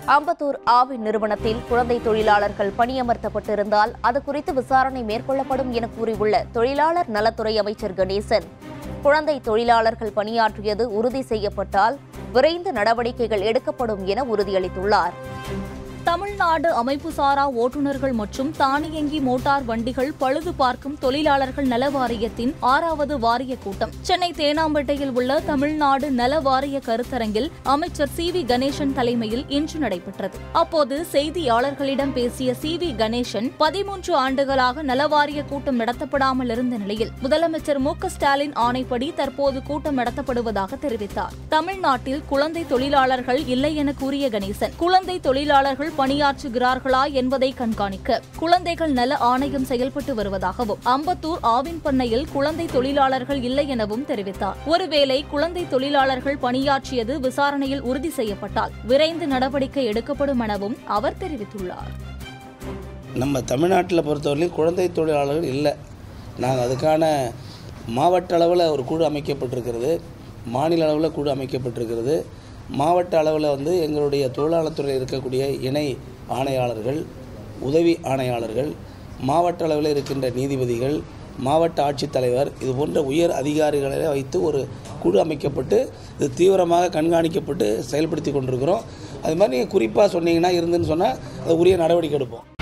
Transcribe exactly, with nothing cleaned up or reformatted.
அம்பத்தூர் ஆவின் நிறுவனத்தில் குழந்தை தொழிலாளர்கள் பணியமர்த்தப்பட்டிருந்தால் அது குறித்து விசாரணை மேற்கொள்ளப்படும் என கூறியுள்ள தொழிலாளர் நலத்துறை அமைச்சர் கணேசன், குழந்தை தொழிலாளர்கள் பணியாற்றியது உறுதி செய்யப்பட்டால் விரைந்து நடவடிக்கைகள் எடுக்கப்படும் என உறுதியளித்துள்ளார். தமிழ்நாடு அமைப்புசாரா ஓட்டுநர்கள் மற்றும் தானியங்கி மோட்டார் வண்டிகள் பழுது பார்க்கும் தொழிலாளர்கள் நல வாரியத்தின் ஆறாவது வாரிய கூட்டம் சென்னை தேனாம்பேட்டையில் உள்ள தமிழ்நாடு நல வாரிய கருத்தரங்கில் அமைச்சர் சி வி கணேசன் தலைமையில் இன்று நடைபெற்றது. அப்போது செய்தியாளர்களிடம் பேசிய சி வி கணேசன், பதிமூன்று ஆண்டுகளாக நலவாரிய கூட்டம் நடத்தப்படாமல் இருந்த நிலையில் முதலமைச்சர் மு க ஸ்டாலின் ஆணைப்படி தற்போது கூட்டம் நடத்தப்படுவதாக தெரிவித்தார். தமிழ்நாட்டில் குழந்தை தொழிலாளர்கள் இல்லை என கூறிய கணேசன், குழந்தை தொழிலாளர்கள் பணியாற்றுகிறார்களா என்பதை கண்காணிக்க குழந்தைகள் நல ஆணையம் செயல்பட்டு வருவதாகவும், அம்பத்தூர் ஆவின் பண்ணையில் குழந்தை தொழிலாளர்கள் இல்லை எனவும் தெரிவித்தார். ஒருவேளை குழந்தை தொழிலாளர்கள் பணியாற்றியது விசாரணையில் உறுதி செய்யப்பட்டால் விரைந்து நடவடிக்கை எடுக்கப்படும் எனவும் அவர் தெரிவித்துள்ளார். நம்ம தமிழ்நாட்டில் பொறுத்தவரையிலும் குழந்தை தொழிலாளர்கள் இல்லை. நாங்கள் அதுக்கான மாவட்ட அளவில் ஒரு குழு அமைக்கப்பட்டிருக்கிறது, மாநில அளவில் குழு அமைக்கப்பட்டிருக்கிறது. மாவட்ட அளவில் வந்து எங்களுடைய தொழிலாளர் துறையில் இருக்கக்கூடிய இணை ஆணையாளர்கள், உதவி ஆணையாளர்கள், மாவட்ட அளவில் இருக்கின்ற நீதிபதிகள், மாவட்ட ஆட்சித்தலைவர், இது போன்ற உயர் அதிகாரிகளை வைத்து ஒரு குழு அமைக்கப்பட்டு இது தீவிரமாக கண்காணிக்கப்பட்டு செயல்படுத்தி கொண்டிருக்கிறோம். அது மாதிரி நீங்கள் குறிப்பாக சொன்னீங்கன்னா இருந்துன்னு சொன்னால் அது உரிய நடவடிக்கை எடுப்போம்.